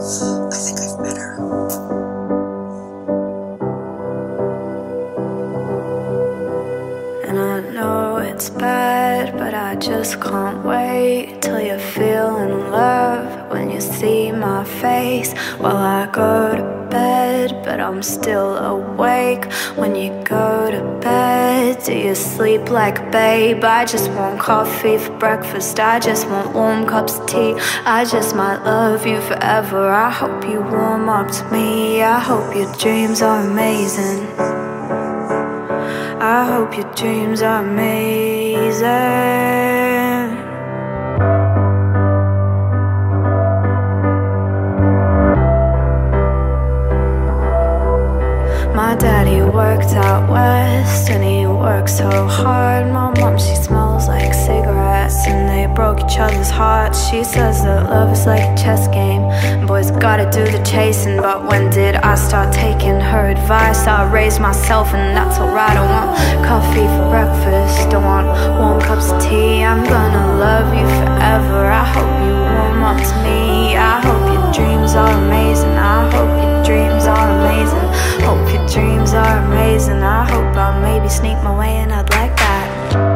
I think I've met her. And I know it's bad, but I just can't wait till you feel in love when you see my face. While I go to bed, but I'm still awake when you go to bed. Do you sleep like a babe? I just want coffee for breakfast, I just want warm cups of tea. I just might love you forever. I hope you warm up to me. I hope your dreams are amazing. I hope your dreams are amazing. My daddy worked out west and he worked so hard. My mom, she smells like cigarettes and they broke each other's hearts. She says that love is like a chess game and boys gotta do the chasing. But when did I start taking her advice? I raised myself and that's alright. I want coffee for breakfast, I want warm cups of tea. I'm gonna love you forever. I hope you warm up to me. I hope your dreams are amazing. I hope your dreams are amazing. Hope your dreams are amazing. I hope I maybe sneak my way in, I'd like that.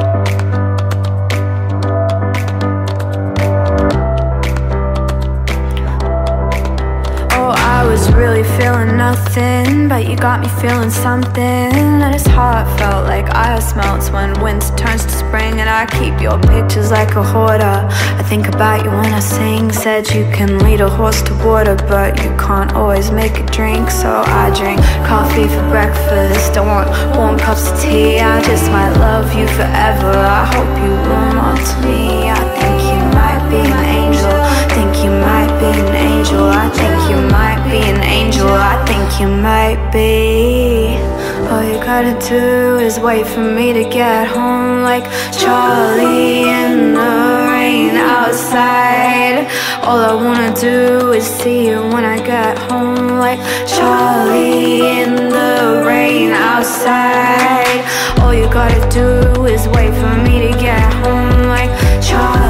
Oh, I was really feeling nothing, but you got me feeling something. And it's heartfelt like ice melts when winter turns to spring. And I keep your pictures like a hoarder. I think about you when I sing. Said you can lead a horse to water, but you can't always make a drink. So I drink coffee for breakfast, I want warm cups of tea. I just might love you forever. I hope you warm up to me. I think you might be an angel. Think you might be an angel. I think you might be an angel. I think you might be. All you gotta do is wait for me to get home, like Charlie in the rain outside. All I wanna do is see you when I get home, like Charlie in the rain outside. All you gotta do is wait for me to get home, like Charlie